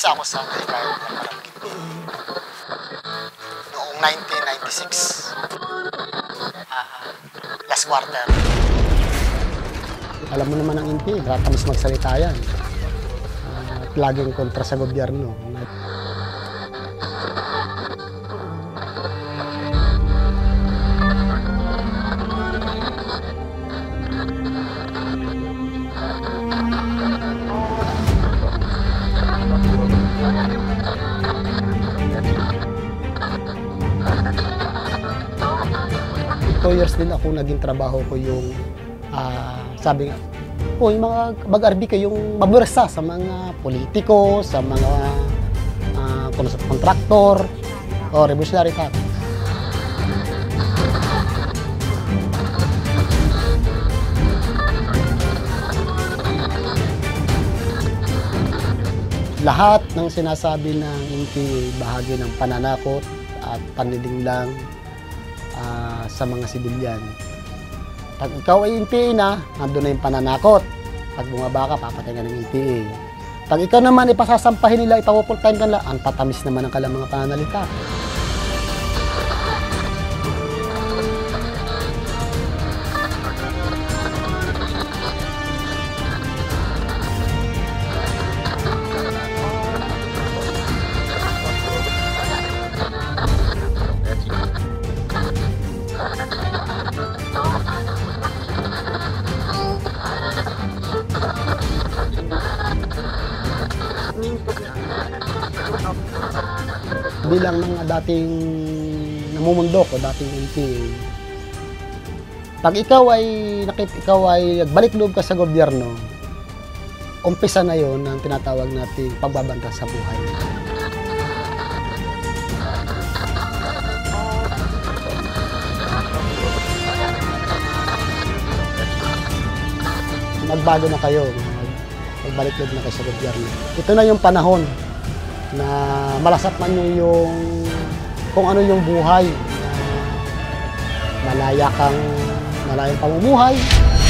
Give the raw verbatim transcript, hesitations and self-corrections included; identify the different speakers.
Speaker 1: Nag-umpisa ako sa hikayat ng Palangkin noong nineteen ninety-six. Uh, last quarter.
Speaker 2: Alam mo naman ang N P A, nakatamis magsalita yan. Uh, at laging kontra sa gobyerno. Two years din ako naging trabaho ko yung uh, sabi nga, oh, yung mga mag-arbi ko yung mabursa sa mga politiko, sa mga uh, kontraktor, o oh, revolutionary tactics. Lahat ng sinasabi ng N P A bahagi ng pananakot at panlilinglang uh, sa mga sibilyan. Pag ikaw ay N P A na, nandun na yung pananakot. Pag bumaba ka, papatay ka ng N P A. Pag ikaw naman ipasasampahin nila, ipapupultime ka nila, ang tatamis naman ang kalang mga pananalita. Bilang mga dating namumundok o dating N P A, pag ikaw ay nakip, ikaw ay nagbalik loob ka sa gobyerno, umpisa na yon ang tinatawag nating pagbabanta sa buhay. Magbago na kayo, magbalik loob na kayo sa gobyerno. Ito na yung panahon na malasap man nyo yung kung ano yung buhay, malaya kang malayang pamumuhay.